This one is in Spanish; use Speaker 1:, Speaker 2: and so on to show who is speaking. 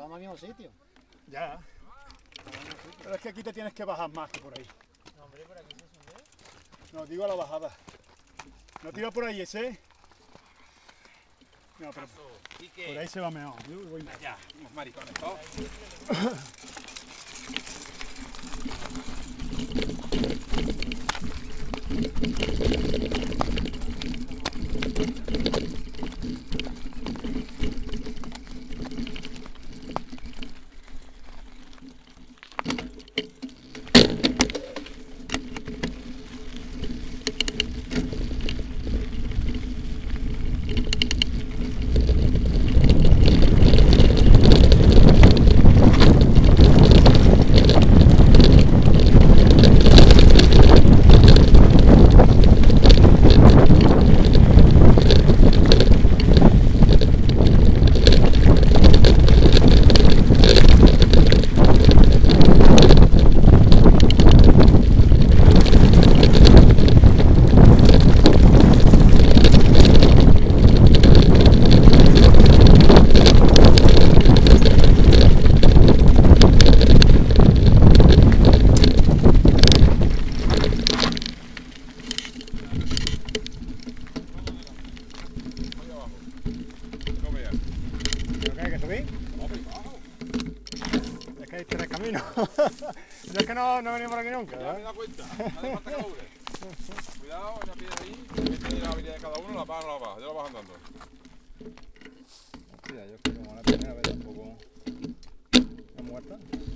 Speaker 1: vamos al mismo sitio.
Speaker 2: Ya. Pero es que aquí te tienes que bajar más que por ahí.
Speaker 3: No, hombre, por aquí se sube.
Speaker 2: No, digo a la bajada. No te iba por ahí ese. No, pero por ahí se va mejor. Yo voy más.
Speaker 4: Ya, unos maricones todos.
Speaker 2: Es que hay tres caminos. Yo es que no venía por aquí nunca.
Speaker 4: Ya me he dado cuenta, no hace falta que doble. Cuidado, una piedra ahí, depende de la habilidad de cada uno, la paga o no la baja, yo la bajo andando.
Speaker 5: Hostia, yo es que como la primera vez tampoco... ¿Está muerta?